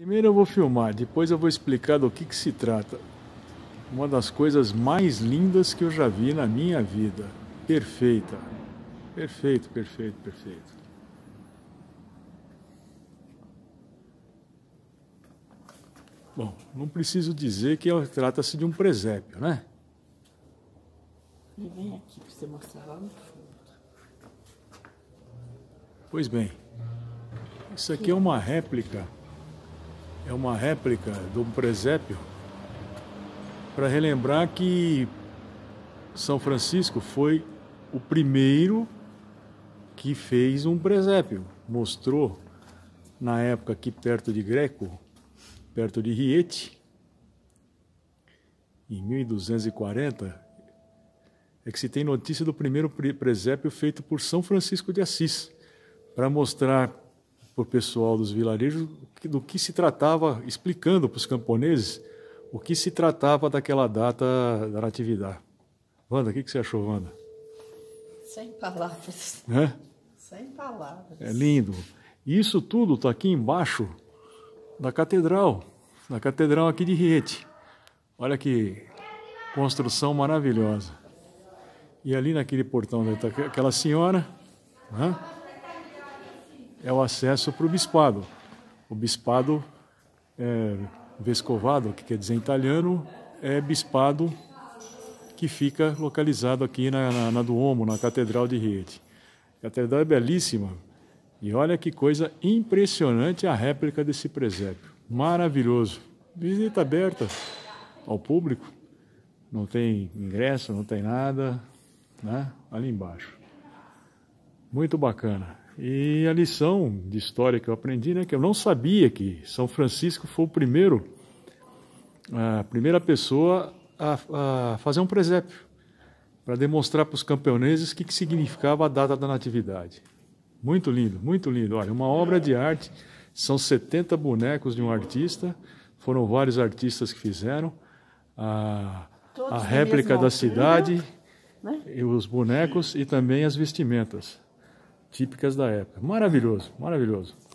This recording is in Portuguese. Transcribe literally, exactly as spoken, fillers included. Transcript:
Primeiro eu vou filmar, depois eu vou explicar do que que se trata. Uma das coisas mais lindas que eu já vi na minha vida. Perfeita. Perfeito, perfeito, perfeito. Bom, não preciso dizer que trata-se de um presépio, né? E vem aqui para você mostrar lá no fundo. Pois bem, isso aqui é uma réplica, é uma réplica de um presépio para relembrar que São Francisco foi o primeiro que fez um presépio. Mostrou na época aqui perto de Greco, perto de Rieti, em mil duzentos e quarenta, é que se tem notícia do primeiro presépio feito por São Francisco de Assis, para mostrar para o pessoal dos vilarejos do que se tratava, explicando para os camponeses o que se tratava daquela data da Natividade. Wanda, o que, que você achou, Wanda? Sem palavras. É? Sem palavras. É lindo. Isso tudo está aqui embaixo da catedral, da catedral aqui de Rieti. Olha que construção maravilhosa. E ali naquele portão, né, tá aquela senhora, né, é o acesso para o bispado. O bispado é, vescovado, que quer dizer em italiano, é bispado que fica localizado aqui na, na, na Duomo, na Catedral de Rieti. A catedral é belíssima. E olha que coisa impressionante a réplica desse presépio. Maravilhoso. Visita aberta ao público. Não tem ingresso, não tem nada, né? Ali embaixo. Muito bacana. E a lição de história que eu aprendi, né, que eu não sabia que São Francisco foi o primeiro, a primeira pessoa a, a fazer um presépio, para demonstrar para os camponeses o que, que significava a data da Natividade. Muito lindo, muito lindo. Olha, uma obra de arte, são setenta bonecos de um artista, foram vários artistas que fizeram a, a réplica da cidade, né? E os bonecos e também as vestimentas típicas da época. Maravilhoso, maravilhoso.